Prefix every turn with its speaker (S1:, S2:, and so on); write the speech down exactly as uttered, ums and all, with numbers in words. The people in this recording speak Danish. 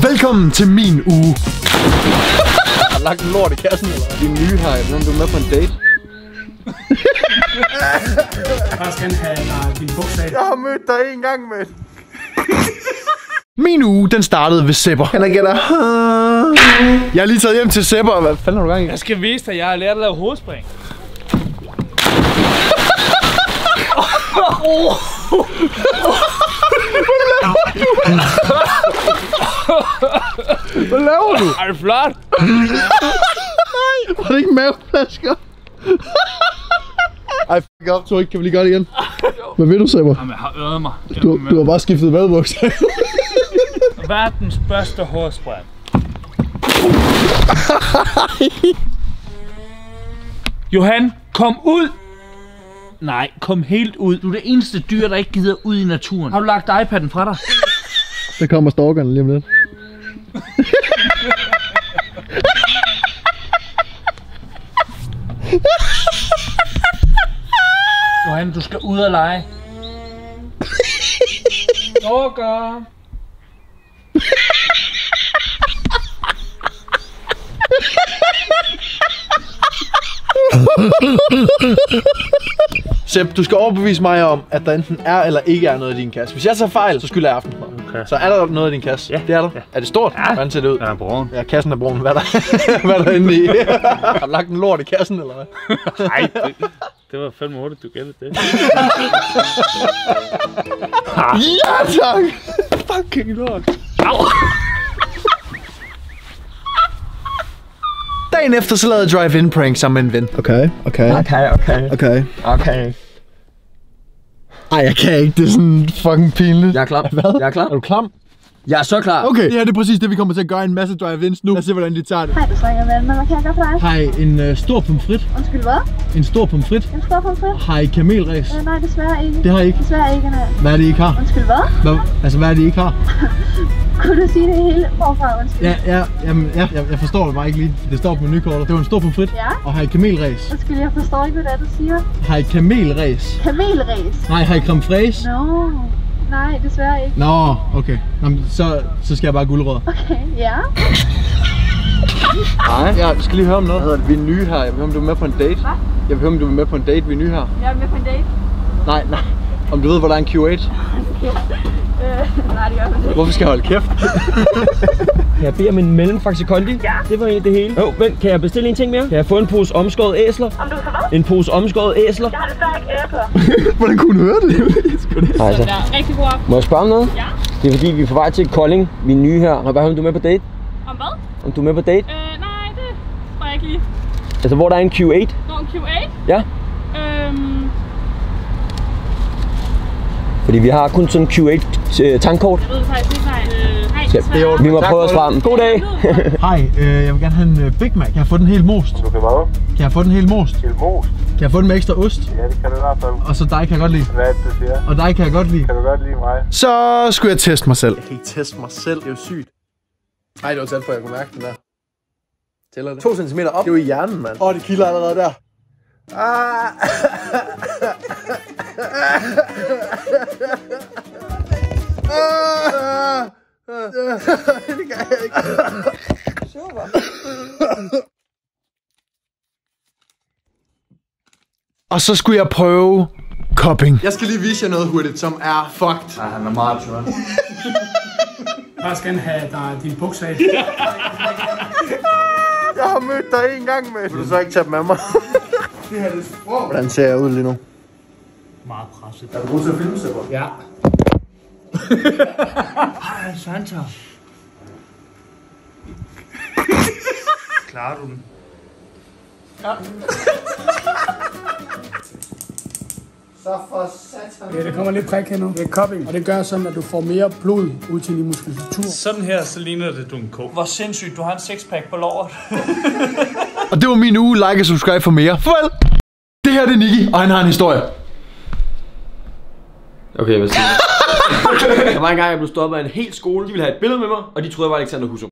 S1: Velkommen til min uge.
S2: Har lagt en lort i kassen, eller? Din nye her, hvordan du er med på en date?
S3: Jeg skal have dig din bukser af.
S2: Jeg har mødt dig en gang med.
S1: Min uge, den startede ved Sepper. Kan jeg gætte? Jeg er lige taget hjem til Sepper. Hvad fanden har du gang i?
S4: Jeg skal vise dig, at jeg har lært at lave hovedspring.
S1: Hvad laver du?
S4: Er det flot?
S1: Nej, var det ikke maveflasker? Ej, f*** op, så ikke kan vi lige gøre det igen. Hvad vil du, Sepper?
S4: Jamen, jeg har øvet mig.
S1: Du, du har bare skiftet madbukser.
S4: Verdens bedste hovedspring. Johan, kom ud! Nej, kom helt ud. Du er det eneste dyr, der ikke gider ud i naturen. Har du lagt iPad'en fra dig?
S1: Der kommer stalkerne lige om lidt.
S4: Johan, du skal ud og lege. Stalker!
S2: Sepp, du skal overbevise mig om, at der enten er eller ikke er noget i din kasse. Hvis jeg tager fejl, så skylder jeg aftensmad. Okay. Så er der noget i din kasse?
S4: Ja.
S2: Det er der?
S4: Ja.
S2: Er det stort?
S4: Ja.
S2: Hvordan ser det ud?
S4: Den er brun.
S2: Ja, kassen er brun. Hvad er der, hvad er der inde i? Har du lagt en lort i kassen, eller hvad?
S4: Nej, det, det var fandme hurtigt, du gættede det.
S2: Ja, tak! Fucking lort.
S4: Au!
S1: Dagen efter så lavede jeg drive-in prank sammen med en ven. Okay, okay.
S2: Okay, okay.
S1: Okay.
S2: Okay.
S1: Ej, jeg kan ikke. Det er sådan fucking pinligt.
S2: Jeg er klar.
S1: Hvad?
S2: Jeg er klar. Er du klam? Jeg er så klar.
S1: Okay, det her det er præcis det, vi kommer til at gøre en masse drive-ins nu. Lad os se, hvordan de tager det.
S5: Hej, du snakker med Alma. Hvad kan jeg gøre for dig?
S1: Hej, en uh, stor pomfrit.
S5: Undskyld, hvad?
S1: En stor pomfrit.
S5: En stor pomfrit?
S1: Hej, kamelræs.
S5: Øh, nej, desværre ikke.
S1: Det har I ikke.
S5: Desværre ikke, nej.
S1: Hvad er det, I ikke har?
S5: Undskyld, hvad?
S1: Hvad? Altså, hvad er det, I ikke har?
S5: Kunne du sige det hele forfra, undskyld?
S1: Ja, ja, jamen, ja, jeg, jeg forstår det bare ikke lige. Det står på menukortet. Det var en stor pomfrit.
S5: Ja?
S1: Og hej, kamelræs.
S5: Undskyld, jeg forstår ikke, hvad det er, du siger.
S1: Hej, kamelræs.
S5: Kamelræs?
S1: Nej, hej, creme fraise.
S5: Nå, nej, desværre ikke.
S1: Nå, okay. Nå, men så, så skal jeg bare gulerødder.
S5: Okay, ja.
S2: Nej, jeg skal lige høre om noget. Hvad hedder det? Vi er nye her. Jeg vil høre, om du er med på en date.
S5: Hvad?
S2: Jeg vil høre, om du er med på en date. Vi er nye her.
S5: Jeg er med på en date.
S2: Nej, nej. Om du ved, hvor der er en Q otte?
S5: Okay. Øh, nej, det gør jeg ikke.
S2: Hvorfor skal jeg holde kæft?
S6: Jeg beder om en mellemfraksi kondi.
S5: Ja.
S6: Det var egentlig det hele. Jo, vent, kan jeg bestille en ting mere? Kan jeg få en pose omskåret æsler?
S5: Om du får hvad?
S6: En pose omskåret æsler?
S5: Jeg har desværre ikke ære på.
S1: Hvordan kunne du høre det?
S6: Hej så.
S5: Det er rigtig god op.
S6: Må jeg spørge om noget?
S5: Ja.
S6: Det er fordi, vi er på vej til Kolding. Vi er nye her. Må jeg bare høre, om du er med på date?
S5: Om hvad?
S6: Om du er med på date?
S5: Øh, nej, det tror jeg ikke lige.
S6: Altså, hvor der er en Q otte?
S5: Nå, en Q otte?
S6: Ja.
S5: Øhm...
S6: Fordi vi har kun sådan en Q otte tankkort.
S5: Jeg ved det faktisk ikke, nej. Øh, nej,
S6: Så
S5: desværre.
S6: vi må prøve os frem. God dag!
S1: Hej, øh, jeg vil gerne have en uh, Big Mac. Kan jeg få den helt most?
S7: Du kan hvad?
S1: Kan jeg få den helt most?
S7: Til most?
S1: Kan jeg få den med ekstra ost?
S7: Ja, det kan du i hvert fald.
S1: Og så dig kan jeg godt lide.
S7: Hvad er det, du siger?
S1: Og dig kan jeg godt lide.
S7: Kan du godt lide mig?
S1: Så skulle jeg teste mig selv.
S2: Jeg kan ikke teste mig selv. Det er jo sygt. Ej, det var tæt på, jeg kunne mærke den der. Tæller det? To centimeter op. Det er jo i hjernen, mand. Åh, oh, det kilder allerede der. Ah. Det kan jeg ikke. Super.
S1: Og så skulle jeg prøve cupping.
S2: Jeg skal lige vise jer noget hurtigt, som er fucked.
S3: Ej, han er meget drunk. Jeg skal have dig din bukser af.
S2: Jeg har mødt dig en gang med. Vil du så ikke tage dem med mig? Det her, det er sprog. Hvordan ser jeg ud lige nu?
S4: Meget presset.
S2: Er du god til at filme, Sepper?
S4: Ja. Ej, Santa. Klarer du den?
S2: Ja. Så for satan.
S3: Ja, der kommer lidt prik her nu. Det er cupping, og det gør sådan, at du får mere blod ud til din muskulatur.
S4: Sådan her, så ligner det, du en ko. Hvor sindssygt, du har en sixpack på låret.
S1: Og det var min uge. Like og subscribe for mere. Farvel! Det her det er Nicky, og han har en historie.
S6: Okay, hvad siger du? Der var en gang, jeg blev stoppet af en hel skole. De ville have et billede med mig, og de troede, jeg var Alexander Husum.